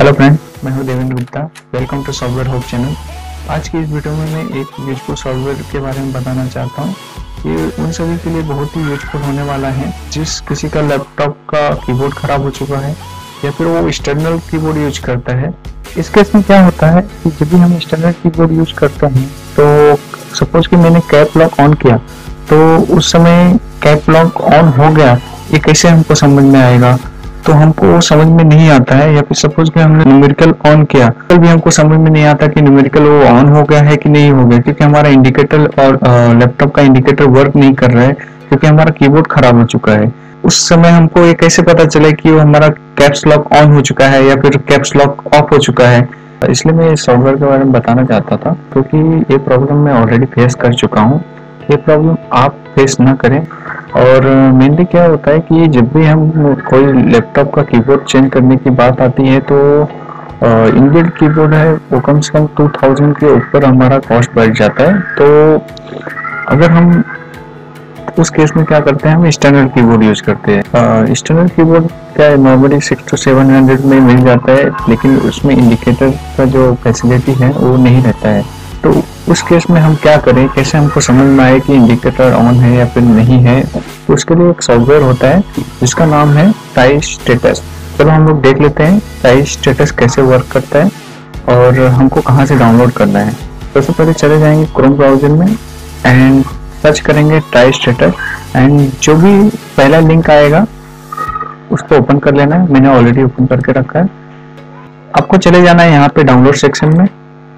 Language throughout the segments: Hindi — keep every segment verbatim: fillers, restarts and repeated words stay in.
हेलो फ्रेंड, मैं हूं Devendra Gupta. Welcome to software hope channel. आज की इस वीडियो में मैं एक यूजफुल सॉफ्टवेयर के बारे में बताना चाहता हूं। ये उन सभी के लिए बहुत ही यूजफुल होने वाला है जिस किसी का लैपटॉप का कीबोर्ड खराब हो चुका है या फिर वो एक्सटर्नल कीबोर्ड यूज करता है। इस केस में क्या होता है कि जब भी हम एक्सटर्नल कीबोर्ड यूज करते हैं तो सपोज कि मैंने कैप लॉक ऑन किया तो उस समय कैप लॉक ऑन हो गया, ये कैसे हमको समझ में आएगा? तो हमको समझ में नहीं आता है। या फिर सपोज कि हमने न्यूमेरिकल ऑन किया तो भी हमको समझ में नहीं आता कि न्यूमेरिकल वो ऑन हो गया है कि नहीं हो गया, क्योंकि हमारा इंडिकेटर और लैपटॉप का इंडिकेटर वर्क नहीं कर रहा है क्योंकि हमारा कीबोर्ड खराब हो चुका है। उस समय हमको ये कैसे पता चले कि वो हमारा कैप्स लॉक ऑन हो चुका है या फिर कैप्स लॉक ऑफ हो चुका है? इसलिए मैं इस सॉफ्टवेयर के बारे में बताना चाहता था क्योंकि ये प्रॉब्लम मैं ऑलरेडी फेस कर चुका हूँ। ये प्रॉब्लम आप फेस ना करें। और मेनली क्या होता है कि जब भी हम कोई लैपटॉप का कीबोर्ड चेंज करने की बात आती है तो इनबिल्ट कीबोर्ड है वो कम से कम टू थाउजेंड के ऊपर हमारा कॉस्ट बढ़ जाता है। तो अगर हम उस केस में क्या करते हैं, हम एक्सटर्नल कीबोर्ड यूज करते हैं। एक्सटर्नल कीबोर्ड क्या है, normally six two seven hundred में मिल जाता है, लेकिन उसमें इंडिकेटर का जो फैसिलिटी है वो नहीं रहता है। तो उस केस में हम क्या करें, कैसे हमको समझ में आए कि इंडिकेटर ऑन है या फिर नहीं है? तो उसके लिए एक सॉफ्टवेयर होता है जिसका नाम है टाई स्टेटस। चलो हम लोग देख लेते हैं टाई स्टेटस कैसे वर्क करता है और हमको कहाँ से डाउनलोड करना है। सबसे पहले चले जाएंगे क्रोम ब्राउजर में एंड सर्च करेंगे टाई स्टेटस एंड जो भी पहला लिंक आएगा उसको ओपन कर लेना है। मैंने ऑलरेडी ओपन करके रखा है। आपको चले जाना है यहाँ पे डाउनलोड सेक्शन में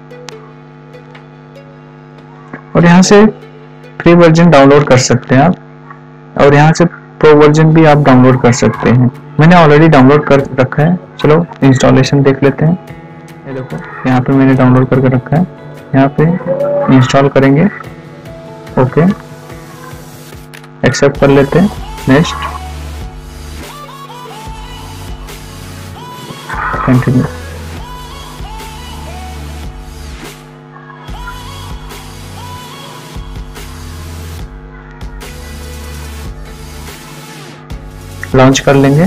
और यहाँ से फ्री वर्जन डाउनलोड कर सकते हैं आप, और यहाँ से प्रो वर्जन भी आप डाउनलोड कर सकते हैं। मैंने ऑलरेडी डाउनलोड कर रखा है। चलो इंस्टॉलेशन देख लेते हैं। ये देखो यहाँ पे मैंने डाउनलोड करके रखा है। यहाँ पे इंस्टॉल करेंगे, ओके एक्सेप्ट कर लेते हैं, नेक्स्ट कंटिन्यू। लॉन्च कर लेंगे।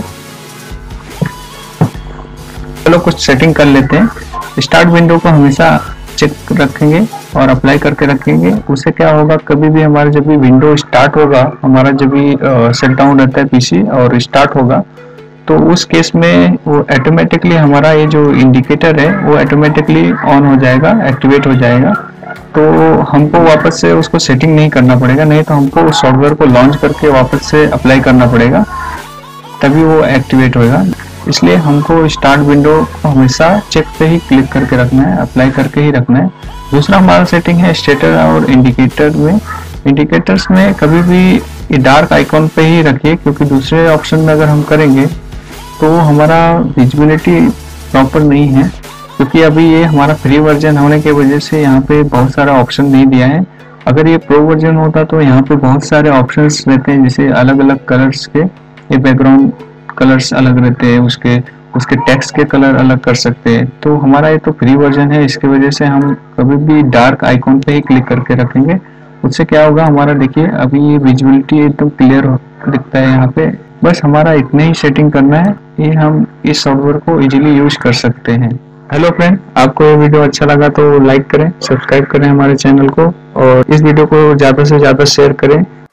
चलो कुछ सेटिंग कर लेते हैं। स्टार्ट विंडो को हमेशा चेक रखेंगे और अप्लाई करके रखेंगे। उससे क्या होगा, कभी भी हमारा जब भी विंडो स्टार्ट होगा, हमारा जब भी शट डाउन रहता है पीसी और स्टार्ट होगा तो उस केस में वो ऑटोमेटिकली हमारा ये जो इंडिकेटर है वो ऑटोमेटिकली ऑन हो जाएगा, एक्टिवेट हो जाएगा। तो हमको वापस से उसको सेटिंग नहीं करना पड़ेगा, नहीं तो हमको उस सॉफ्टवेयर को लॉन्च करके वापस से अप्लाई करना पड़ेगा, तभी वो एक्टिवेट होगा। इसलिए हमको स्टार्ट विंडो को हमेशा चेक पे ही क्लिक करके रखना है, अप्लाई करके ही रखना है। दूसरा हमारा सेटिंग है स्टेटस और इंडिकेटर में। इंडिकेटर्स में कभी भी डार्क आइकॉन पे ही रखिए, क्योंकि दूसरे ऑप्शन में अगर हम करेंगे तो हमारा विजिबिलिटी प्रॉपर नहीं है, क्योंकि अभी ये हमारा फ्री वर्जन होने की वजह से यहाँ पे बहुत सारा ऑप्शन नहीं दिया है। अगर ये प्रो वर्जन होता तो यहाँ पे बहुत सारे ऑप्शन रहते हैं, जैसे अलग अलग कलर्स के, ये बैकग्राउंड कलर्स अलग रहते हैं, उसके उसके टेक्स्ट के कलर अलग कर सकते हैं। तो हमारा ये तो फ्री वर्जन है, इसकी वजह से हम कभी भी डार्क आइकॉन पे ही क्लिक करके रखेंगे। उससे क्या होगा, हमारा देखिए अभी ये विजिबिलिटी एकदम क्लियर दिखता है यहाँ पे। बस हमारा इतने ही सेटिंग करना है, ये हम इस सॉफ्टवेयर को इजीली यूज कर सकते हैं। हेलो फ्रेंड, आपको ये वीडियो अच्छा लगा तो लाइक करें, सब्सक्राइब करें हमारे चैनल को और इस वीडियो को ज़्यादा से ज़्यादा शेयर करें